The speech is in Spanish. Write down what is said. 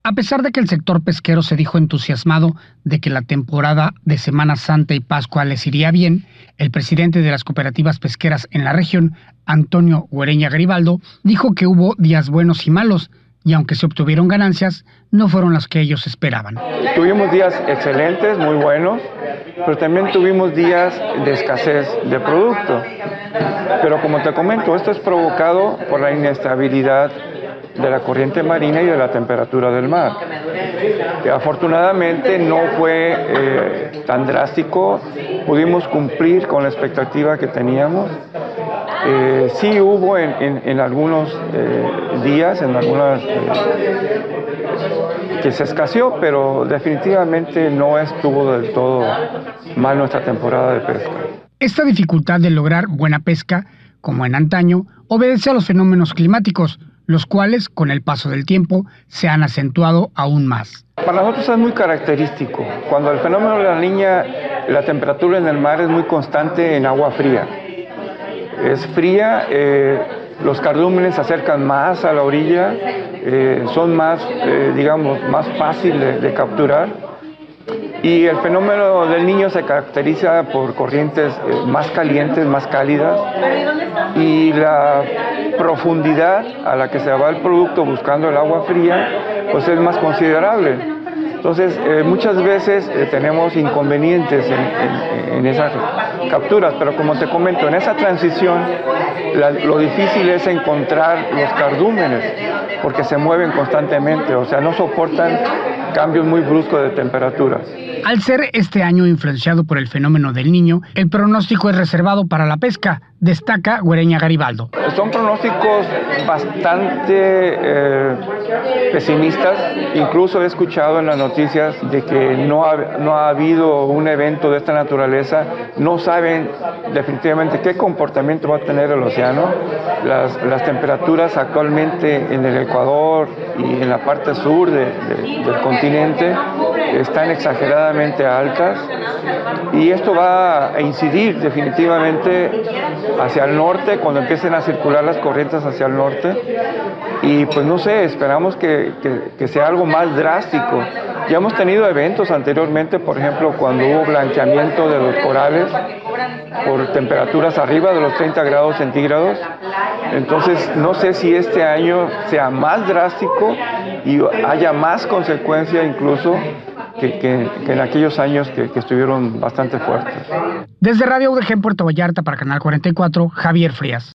A pesar de que el sector pesquero se dijo entusiasmado de que la temporada de Semana Santa y Pascua les iría bien, el presidente de las cooperativas pesqueras en la región, Antonio Guereña Garibaldo, dijo que hubo días buenos y malos, y aunque se obtuvieron ganancias, no fueron las que ellos esperaban. Tuvimos días excelentes, muy buenos, pero también tuvimos días de escasez de producto. Pero como te comento, esto es provocado por la inestabilidad de la corriente marina y de la temperatura del mar. Afortunadamente no fue tan drástico, pudimos cumplir con la expectativa que teníamos. Sí hubo en algunos días, en algunas que se escaseó, pero definitivamente no estuvo del todo mal nuestra temporada de pesca. Esta dificultad de lograr buena pesca, como en antaño, obedece a los fenómenos climáticos, los cuales, con el paso del tiempo, se han acentuado aún más. Para nosotros es muy característico. Cuando el fenómeno de la Niña, la temperatura en el mar es muy constante en agua fría. Es fría, los cardúmenes se acercan más a la orilla, son más, más fáciles de capturar. Y el fenómeno del Niño se caracteriza por corrientes más calientes, más cálidas, y la profundidad a la que se va el producto buscando el agua fría, pues es más considerable. Entonces, muchas veces tenemos inconvenientes en esas capturas, pero como te comento, en esa transición lo difícil es encontrar los cardúmenes, porque se mueven constantemente, o sea, no soportan cambios muy bruscos de temperatura. Al ser este año influenciado por el fenómeno del Niño, el pronóstico es reservado para la pesca, destaca Guereña Garibaldo. Son pronósticos bastante pesimistas. Incluso he escuchado en las noticias de que no ha habido un evento de esta naturaleza. No saben definitivamente qué comportamiento va a tener el océano. Las temperaturas actualmente en el Ecuador y en la parte sur del continente están exageradamente altas, y esto va a incidir definitivamente hacia el norte cuando empiecen a circular las corrientes hacia el norte, y pues no sé, esperamos que sea algo más drástico. Ya hemos tenido eventos anteriormente, por ejemplo, cuando hubo blanqueamiento de los corales por temperaturas arriba de los 30 grados centígrados. Entonces, no sé si este año sea más drástico y haya más consecuencia incluso que en aquellos años que estuvieron bastante fuertes. Desde Radio UDG en Puerto Vallarta para Canal 44, Javier Frías.